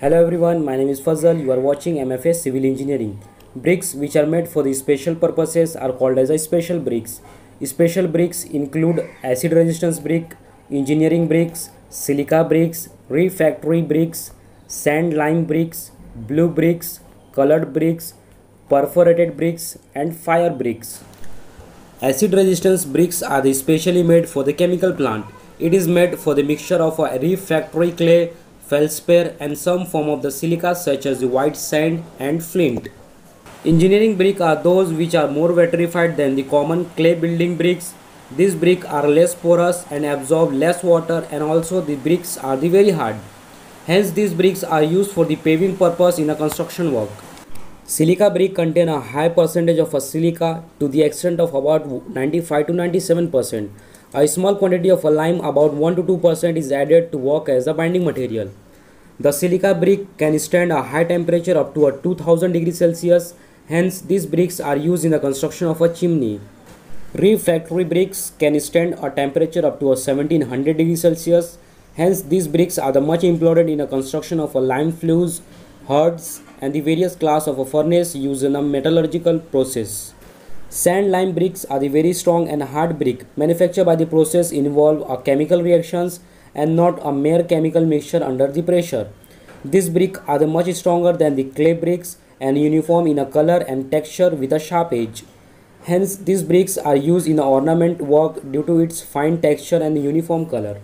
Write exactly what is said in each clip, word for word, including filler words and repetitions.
Hello everyone, my name is Fazal. You are watching M F A Civil Engineering. Bricks which are made for the special purposes are called as a special bricks. Special bricks include acid resistance brick, engineering bricks, silica bricks, refractory bricks, sand lime bricks, blue bricks, colored bricks, perforated bricks and fire bricks. Acid resistance bricks are specially made for the chemical plant. It is made for the mixture of a refractory clay, feldspar and some form of the silica such as the white sand and flint. Engineering bricks are those which are more vitrified than the common clay building bricks. These bricks are less porous and absorb less water, and also the bricks are the very hard. Hence these bricks are used for the paving purpose in a construction work. Silica brick contain a high percentage of a silica to the extent of about ninety-five to ninety-seven percent. A small quantity of a lime about one to two percent is added to work as a binding material. The silica brick can stand a high temperature up to a two thousand degrees Celsius. Hence these bricks are used in the construction of a chimney. Refractory bricks can stand a temperature up to a seventeen hundred degrees Celsius. Hence these bricks are the much employed in the construction of a lime flues, hearths and the various class of a furnace used in a metallurgical process. Sand lime bricks are the very strong and hard brick. Manufacture by the process involve a chemical reactions and not a mere chemical mixture under the pressure. These bricks are the much stronger than the clay bricks and uniform in a color and texture with a sharp edge. Hence these bricks are used in ornament work due to its fine texture and uniform color.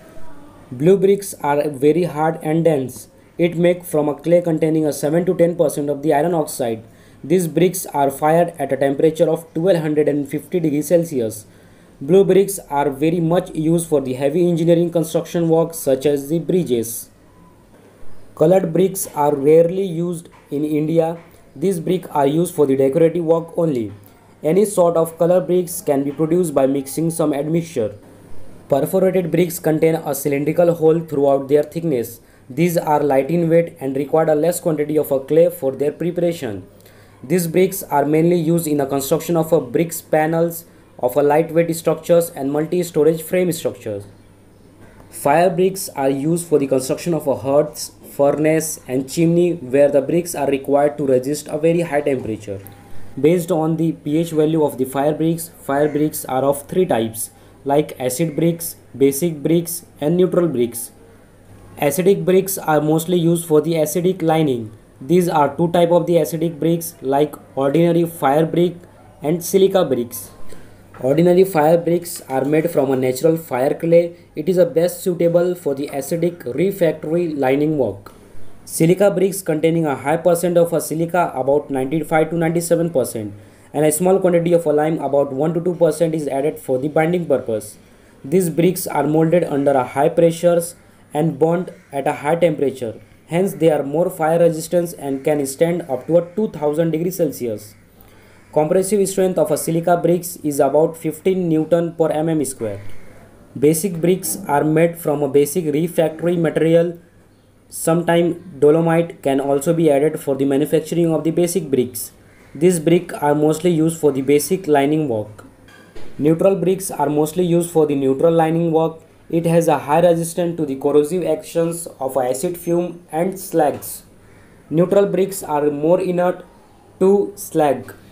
Blue bricks are very hard and dense. It made from a clay containing a seven to ten percent of the iron oxide. These bricks are fired at a temperature of twelve fifty degrees Celsius. Blue bricks are very much used for the heavy engineering construction work such as the bridges. Colored bricks are rarely used in India. These bricks are used for the decorative work only. Any sort of color bricks can be produced by mixing some admixture. Perforated bricks contain a cylindrical hole throughout their thickness. These are light in weight and require a less quantity of a clay for their preparation. These bricks are mainly used in the construction of a bricks panels of a lightweight structures and multi-storage frame structures. Fire bricks are used for the construction of a hearths, furnace and chimney where the bricks are required to resist a very high temperature. Based on the pH value of the fire bricks, fire bricks are of three types like acid bricks, basic bricks and neutral bricks. Acidic bricks are mostly used for the acidic lining. These are two types of the acidic bricks like ordinary fire brick and silica bricks. Ordinary fire bricks are made from a natural fire clay. It is a best suitable for the acidic refractory lining work. Silica bricks containing a high percent of a silica about ninety-five to ninety-seven percent and a small quantity of a lime about one to two percent is added for the binding purpose. These bricks are molded under a high pressures and burnt at a high temperature. Hence they are more fire resistant and can stand up to a two thousand degrees Celsius. Compressive strength of a silica bricks is about fifteen newton per mm square. Basic bricks are made from a basic refractory material. Sometimes dolomite can also be added for the manufacturing of the basic bricks. These bricks are mostly used for the basic lining work. Neutral bricks are mostly used for the neutral lining work. It has a high resistance to the corrosive actions of acid fume and slags. Neutral bricks are more inert to slag.